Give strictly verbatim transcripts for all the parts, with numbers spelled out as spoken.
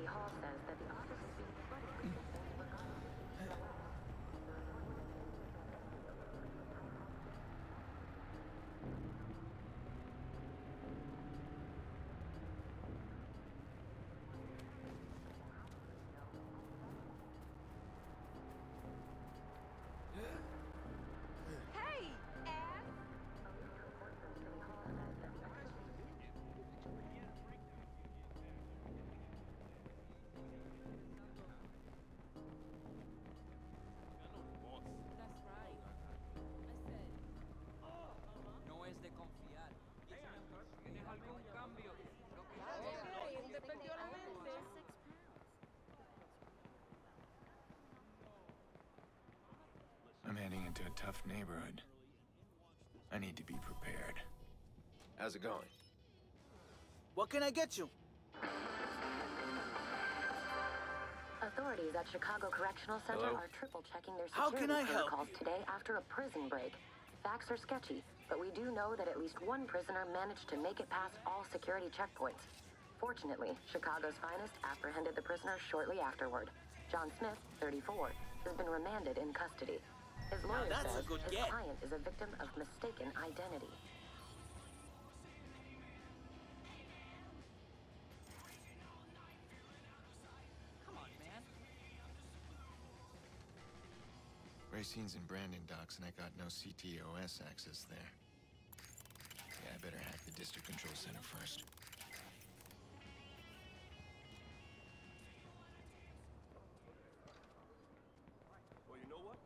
Hall says that the office is being flooded with complaints regarding Hey, ass! That's right. I said, No es de confiar. ¿Tienes algún cambio? Lo que ok, él te perdió la mente. I'm heading into a tough neighborhood. I need to be prepared. How's it going? What can I get you? Authorities at Chicago Correctional Center Hello? are triple-checking their How security can I help? protocols today after a prison break. Facts are sketchy, but we do know that at least one prisoner managed to make it past all security checkpoints. Fortunately, Chicago's finest apprehended the prisoner shortly afterward. John Smith, thirty-four, has been remanded in custody. His lawyer that's a says good his get. client is a victim of mistaken identity. Come on, man. Racine's in Brandon docks, and I got no C T O S access there. Yeah, I better hack the district control center first. Well, you know what?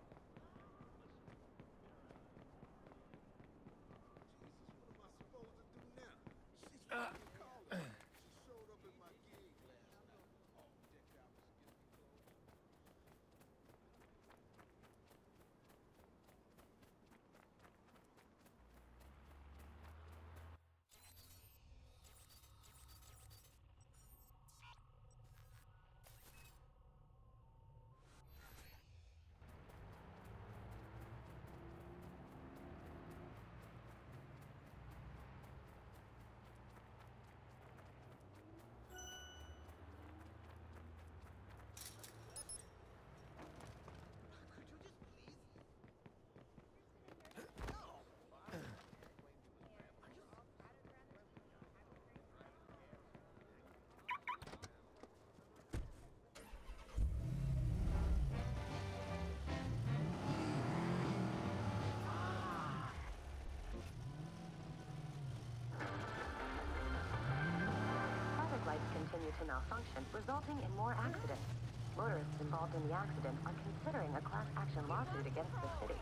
Jesus, what am I supposed to do now? She's fucking calling. She showed up at my gig last night. All decked out in skimpy clothes. Could you just please? No! Traffic lights continue to malfunction, resulting in more accidents. Motorists involved in the accident are considering a class action lawsuit against the city.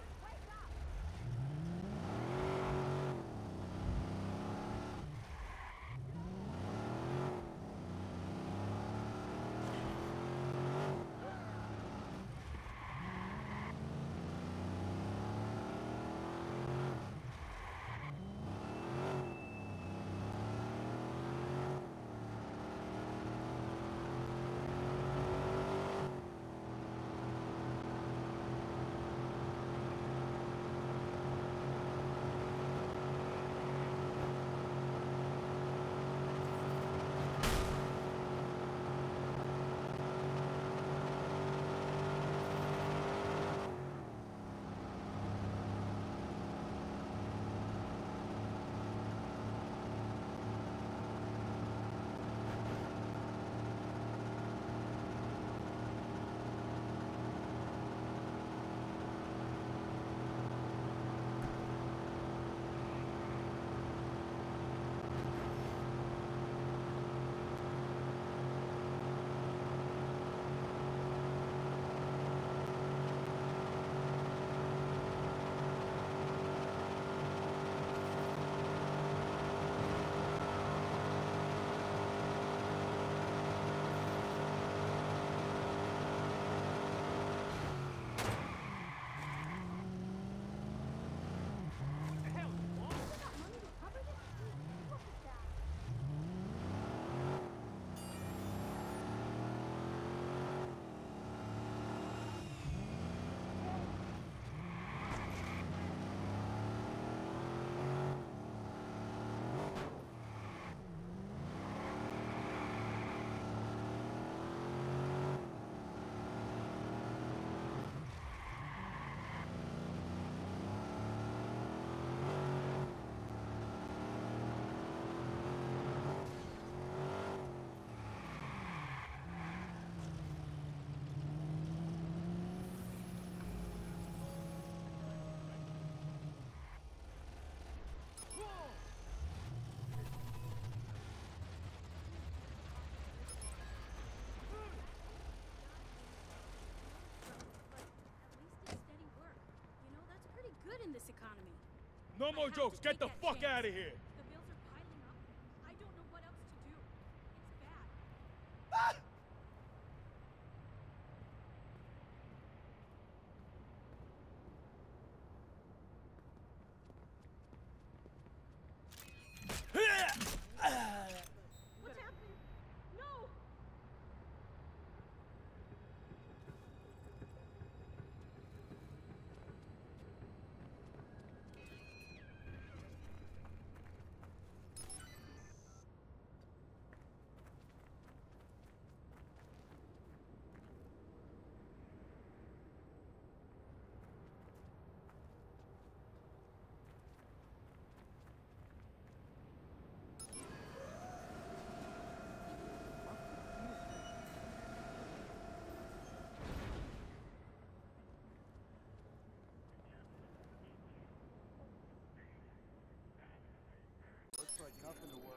good in this economy. No I more have jokes. to Get take the that fuck chance. out of here. The bills are piling up. I don't know what else to do. It's bad. What's happening? No! Looks like nothing to worry.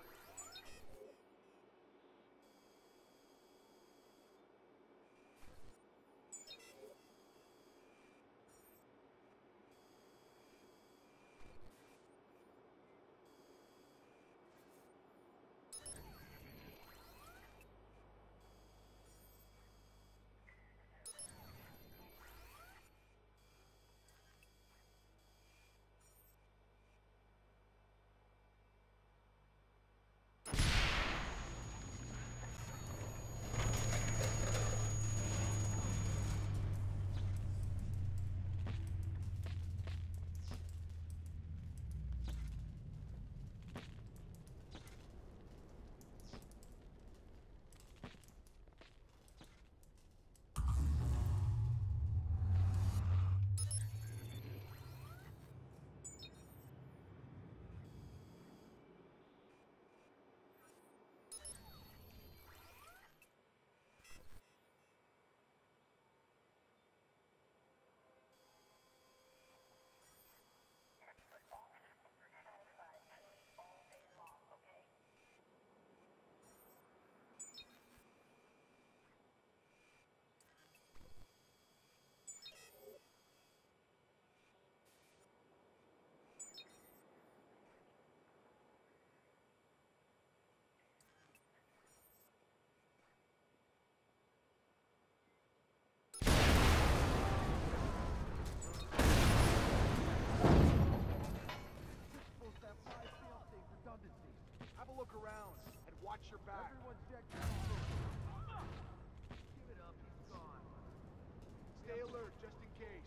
Have a look around and watch your back. Everyone check your Give it up, he's gone. Stay alert just in case.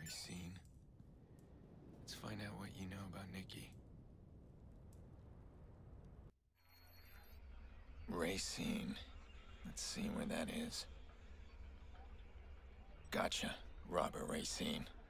Racine. Let's find out what you know about Nikki. Racine. Let's see where that is. Gotcha. Robert Racine.